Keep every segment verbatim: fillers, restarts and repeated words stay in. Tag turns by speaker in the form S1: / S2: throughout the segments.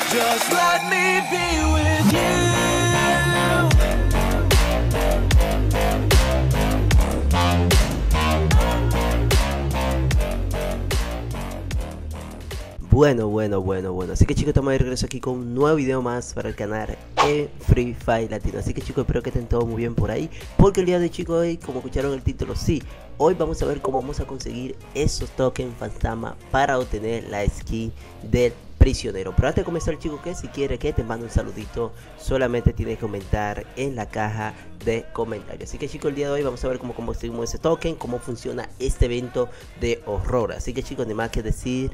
S1: Just let me be with you.
S2: Bueno, bueno, bueno, bueno. Así que chicos, estamos de regreso aquí con un nuevo video más para el canal en Free Fire Latino. Así que chicos, espero que estén todos muy bien por ahí. Porque el día de chicos hoy, como escucharon el título, sí, hoy vamos a ver cómo vamos a conseguir esos tokens fantasma para obtener la skin del prisionero. Pero antes de comenzar, chicos, que si quiere que te mande un saludito, solamente tienes que comentar en la caja de comentarios. Así que chicos, el día de hoy vamos a ver cómo conseguimos ese token, cómo funciona este evento de horror. Así que chicos, ni más que decir,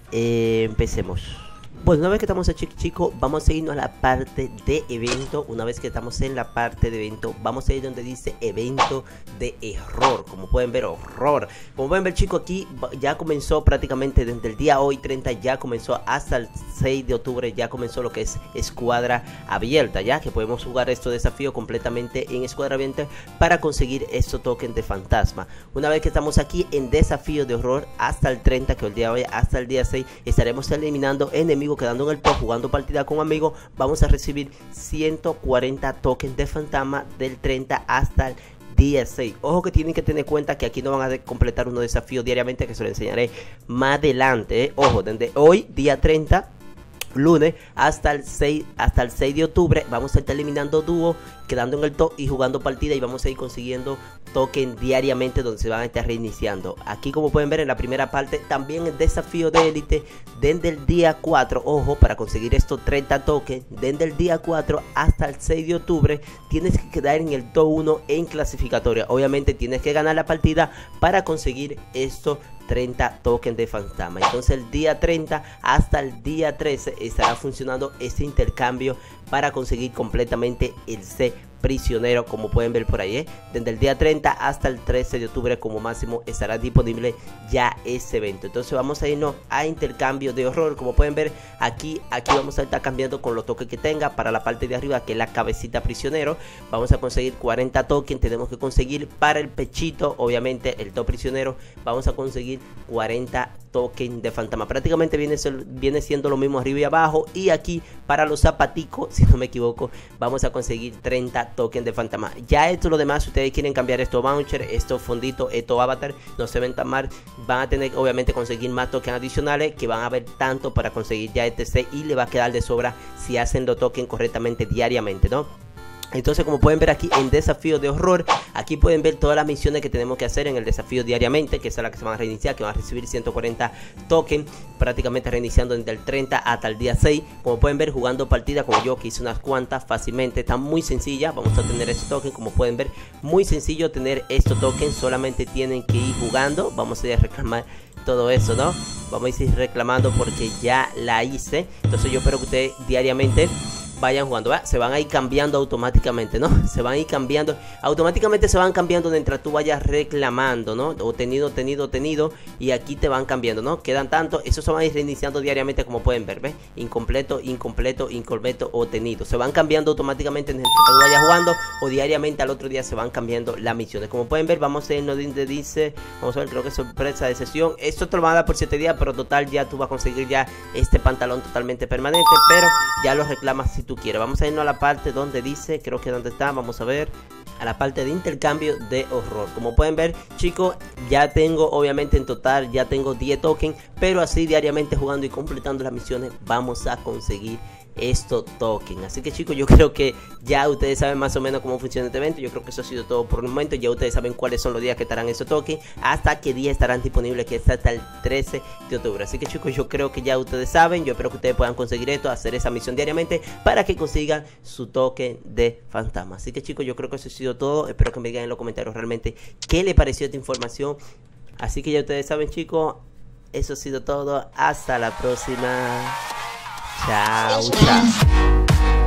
S2: Eh, empecemos. Bueno, una vez que estamos aquí, chicos, vamos a irnos a la parte de evento. Una vez que estamos en la parte de evento, vamos a ir donde dice evento de error. Como pueden ver, horror. Como pueden ver, chicos, aquí ya comenzó prácticamente desde el día hoy treinta, ya comenzó hasta el seis de octubre, ya comenzó lo que es escuadra abierta, ya que podemos jugar estos desafíos completamente en escuadra abierta para conseguir estos tokens de fantasma. Una vez que estamos aquí en desafío de horror hasta el treinta, que el día de hoy hasta el día seis, estaremos eliminando enemigos, quedando en el top, jugando partida con amigos. Vamos a recibir ciento cuarenta tokens de fantasma del treinta hasta el día seis. Ojo que tienen que tener en cuenta que aquí no van a completar unos desafíos diariamente, que se lo enseñaré más adelante, ¿eh? Ojo, desde hoy día treinta, lunes, hasta el seis hasta el seis de octubre vamos a estar eliminando dúos, quedando en el top y jugando partida, y vamos a ir consiguiendo token diariamente donde se van a estar reiniciando. Aquí, como pueden ver en la primera parte, también el desafío de élite desde el día cuatro. Ojo, para conseguir estos treinta tokens desde el día cuatro hasta el seis de octubre tienes que quedar en el top uno en clasificatoria. Obviamente tienes que ganar la partida para conseguir estos treinta tokens de fantasma. Entonces el día treinta hasta el día trece estará funcionando este intercambio para conseguir completamente el C prisionero, como pueden ver por ahí, ¿eh? Desde el día treinta hasta el trece de octubre como máximo estará disponible ya ese evento. Entonces vamos a irnos a intercambio de horror. Como pueden ver aquí, aquí vamos a estar cambiando con los tokens que tenga. Para la parte de arriba, que es la cabecita prisionero, vamos a conseguir cuarenta tokens. Tenemos que conseguir para el pechito, obviamente el top prisionero, vamos a conseguir cuarenta tokens de fantasma. Prácticamente viene, viene siendo lo mismo arriba y abajo. Y aquí para los zapaticos, si no me equivoco, vamos a conseguir treinta tokens de fantasma. Ya esto, lo demás, si ustedes quieren cambiar estos vouchers, estos fonditos, estos avatar, no se ven tan mal. Van a tener obviamente conseguir más tokens adicionales, que van a haber tanto para conseguir ya este C, y le va a quedar de sobra si hacen los tokens correctamente diariamente, ¿no? Entonces, como pueden ver aquí en desafío de horror, aquí pueden ver todas las misiones que tenemos que hacer en el desafío diariamente, que es la que se van a reiniciar, que van a recibir ciento cuarenta tokens, prácticamente reiniciando desde el treinta hasta el día seis. Como pueden ver, jugando partida como yo, que hice unas cuantas fácilmente, está muy sencilla. Vamos a tener ese token, como pueden ver, muy sencillo tener estos tokens, solamente tienen que ir jugando. Vamos a ir a reclamar todo eso, ¿no? Vamos a ir reclamando porque ya la hice. Entonces yo espero que ustedes diariamente vayan jugando, ¿verdad? Se van a ir cambiando automáticamente, ¿no? Se van a ir cambiando, automáticamente se van cambiando mientras tú vayas reclamando, ¿no? Obtenido, obtenido, obtenido, y aquí te van cambiando, ¿no? Quedan tanto, eso se van a ir reiniciando diariamente, como pueden ver, ¿ves? Incompleto, incompleto, incompleto, obtenido. Se van cambiando automáticamente mientras tú vayas jugando, o diariamente al otro día se van cambiando las misiones. Como pueden ver, vamos a irnos donde dice, vamos a ver, creo que es sorpresa de sesión. Esto te lo van a dar por siete días, pero total ya tú vas a conseguir ya este pantalón totalmente permanente, pero ya lo reclamas si tú quieres. Vamos a irnos a la parte donde dice, creo que donde está, vamos a ver, a la parte de intercambio de horror. Como pueden ver, chicos, ya tengo, obviamente en total ya tengo diez tokens, pero así diariamente jugando y completando las misiones vamos a conseguir estos tokens. Así que chicos, yo creo que ya ustedes saben más o menos cómo funciona este evento. Yo creo que eso ha sido todo por el momento. Ya ustedes saben cuáles son los días que estarán esos tokens, hasta qué día estarán disponibles, que es hasta el trece de octubre. Así que chicos, yo creo que ya ustedes saben. Yo espero que ustedes puedan conseguir esto, hacer esa misión diariamente para que consigan su token de fantasma. Así que chicos, yo creo que eso ha sido todo. Espero que me digan en los comentarios realmente qué les pareció esta información. Así que ya ustedes saben, chicos, eso ha sido todo. Hasta la próxima. Chao, chao.